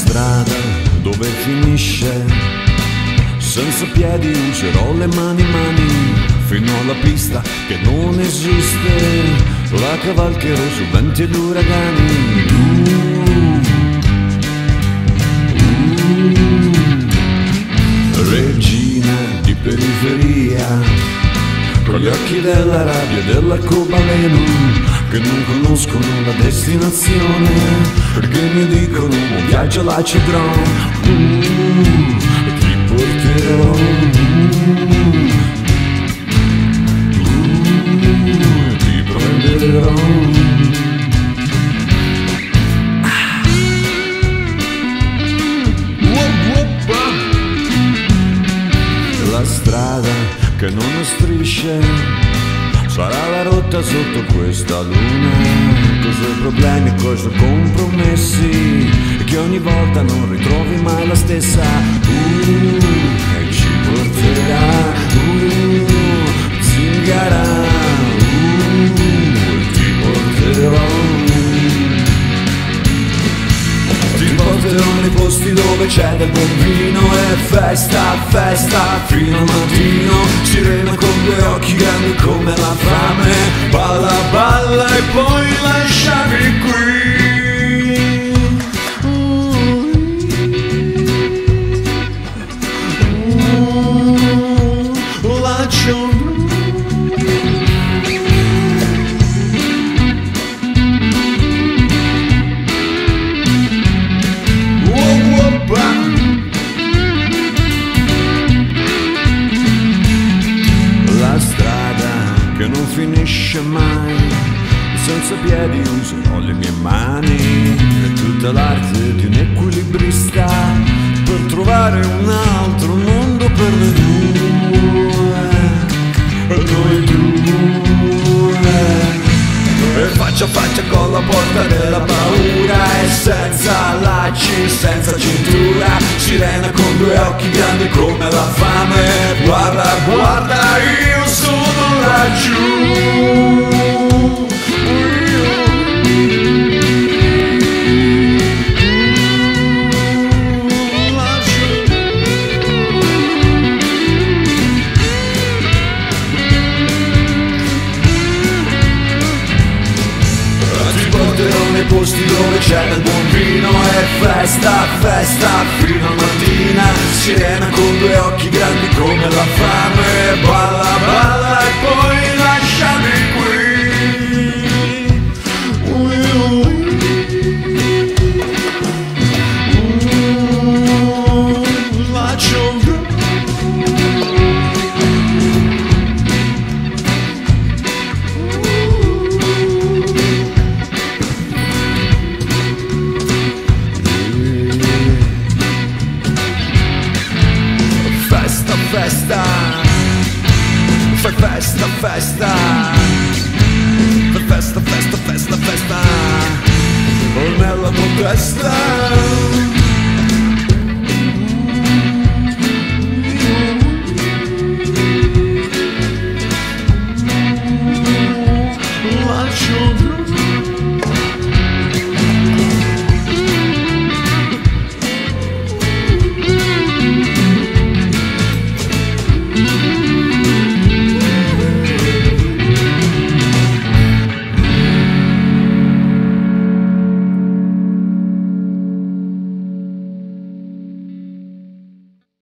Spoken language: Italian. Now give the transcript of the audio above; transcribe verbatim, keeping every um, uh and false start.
strada dove finisce, senza piedi userò le mani mani, fino alla pista che non esiste, la cavalcherò su venti ed uragani. uh, uh, Regina di periferia, con gli occhi della rabbia e dell'arcobaleno, che non conoscono la destinazione, perché mi dicono un viaggio alla Cedron. uh, E ti porterò, uh, uh, ti prenderò. La strada che non ha strisce sarà la rotta sotto questa luna, cosa problemi e cosa compromessi, e che ogni volta non ritrovi mai la stessa. uh, E ci porterà, uh, zingara, uh, ti porterò. Ti porterò nei posti dove c'è del buon vino e festa, festa fino al mattino. Sirena con due occhi grandi come la fame, balla, balla e poi lasciami qui. uh, uh, Lascio la strada che non finisce mai, senza piedi userò le mie mani, e tutta l'arte di un equilibrista, per trovare un altro mondo per noi due, per noi due. E faccia a faccia con la porta della paura, e senza lacci, senza cintura, sirena con due occhi grandi come la fame, guarda, guarda, io sono laggiù. Nei posti dove c'è del buon vino e festa, festa fino a mattina. Sirena con due occhi grandi come la fame, balla, balla e poi lasciami qui. uh, uh, Lascio festa, fai festa, festa, fai festa, festa, festa, festa, oh, nella tua testa.